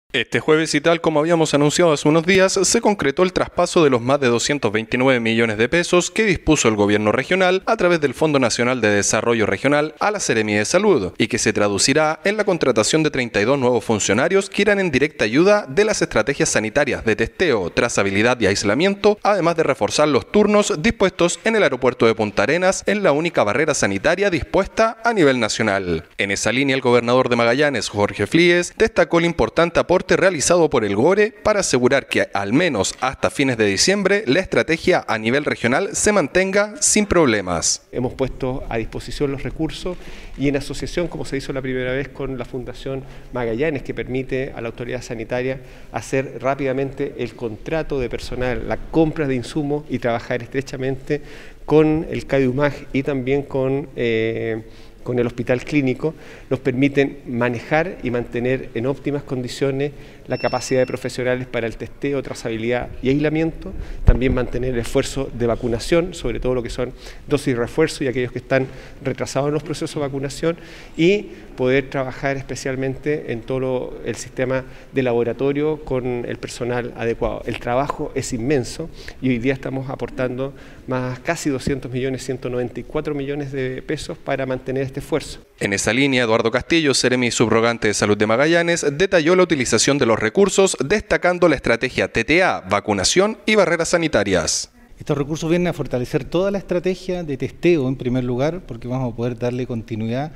Este jueves y tal como habíamos anunciado hace unos días, se concretó el traspaso de los más de 229 millones de pesos que dispuso el gobierno regional a través del Fondo Nacional de Desarrollo Regional a la Seremi de Salud y que se traducirá en la contratación de 32 nuevos funcionarios que irán en directa ayuda de las estrategias sanitarias de testeo, trazabilidad y aislamiento, además de reforzar los turnos dispuestos en el aeropuerto de Punta Arenas en la única barrera sanitaria dispuesta a nivel nacional. En esa línea, el gobernador de Magallanes, Jorge Flies, destacó el importante aporte realizado por el GORE para asegurar que al menos hasta fines de diciembre la estrategia a nivel regional se mantenga sin problemas. Hemos puesto a disposición los recursos y en asociación, como se hizo la primera vez con la Fundación Magallanes, que permite a la autoridad sanitaria hacer rápidamente el contrato de personal, la compra de insumos y trabajar estrechamente con el CADIUMAG y también con el hospital clínico, nos permiten manejar y mantener en óptimas condiciones la capacidad de profesionales para el testeo, trazabilidad y aislamiento, también mantener el esfuerzo de vacunación, sobre todo lo que son dosis de refuerzo y aquellos que están retrasados en los procesos de vacunación, y poder trabajar especialmente en todo el sistema de laboratorio con el personal adecuado. El trabajo es inmenso y hoy día estamos aportando más casi 200 millones, 194 millones de pesos para mantener este esfuerzo. En esa línea, Eduardo Castillo, Seremi subrogante de Salud de Magallanes, detalló la utilización de los recursos, destacando la estrategia TTA, vacunación y barreras sanitarias. Estos recursos vienen a fortalecer toda la estrategia de testeo en primer lugar, porque vamos a poder darle continuidad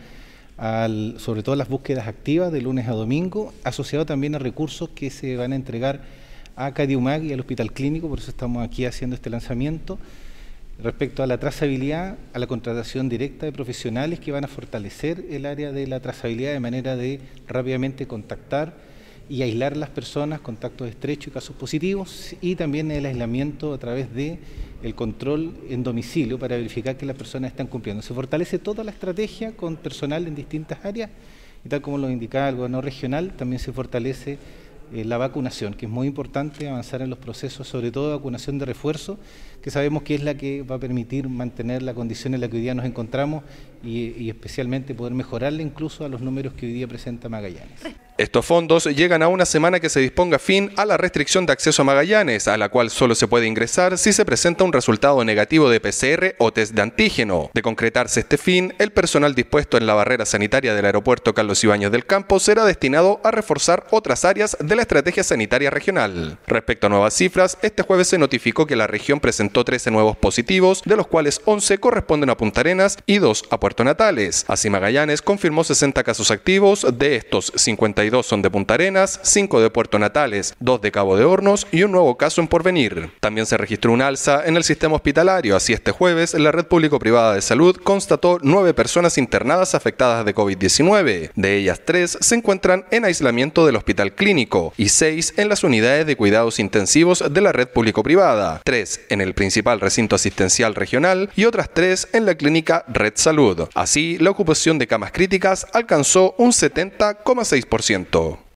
sobre todo a las búsquedas activas de lunes a domingo, asociado también a recursos que se van a entregar a CADIUMAG y al Hospital Clínico, por eso estamos aquí haciendo este lanzamiento. Respecto a la trazabilidad, a la contratación directa de profesionales que van a fortalecer el área de la trazabilidad de manera de rápidamente contactar y aislar a las personas, contactos estrechos y casos positivos, y también el aislamiento a través de el control en domicilio para verificar que las personas están cumpliendo. Se fortalece toda la estrategia con personal en distintas áreas y tal como lo indicaba el gobierno regional, también se fortalece la vacunación, que es muy importante avanzar en los procesos, sobre todo de vacunación de refuerzo, que sabemos que es la que va a permitir mantener la condición en la que hoy día nos encontramos y especialmente poder mejorarle incluso a los números que hoy día presenta Magallanes. Estos fondos llegan a una semana que se disponga fin a la restricción de acceso a Magallanes, a la cual solo se puede ingresar si se presenta un resultado negativo de PCR o test de antígeno. De concretarse este fin, el personal dispuesto en la barrera sanitaria del aeropuerto Carlos Ibáñez del Campo será destinado a reforzar otras áreas de la estrategia sanitaria regional. Respecto a nuevas cifras, este jueves se notificó que la región presentó 13 nuevos positivos, de los cuales 11 corresponden a Punta Arenas y 2 a Puerto Natales. Así, Magallanes confirmó 60 casos activos, de estos 52 son de Punta Arenas, 5 de Puerto Natales, 2 de Cabo de Hornos y un nuevo caso en Porvenir. También se registró un alza en el sistema hospitalario, así este jueves la red público-privada de salud constató 9 personas internadas afectadas de COVID-19. De ellas 3 se encuentran en aislamiento del hospital clínico y 6 en las unidades de cuidados intensivos de la red público-privada, 3 en el principal recinto asistencial regional y otras 3 en la clínica Red Salud. Así, la ocupación de camas críticas alcanzó un 70,6%.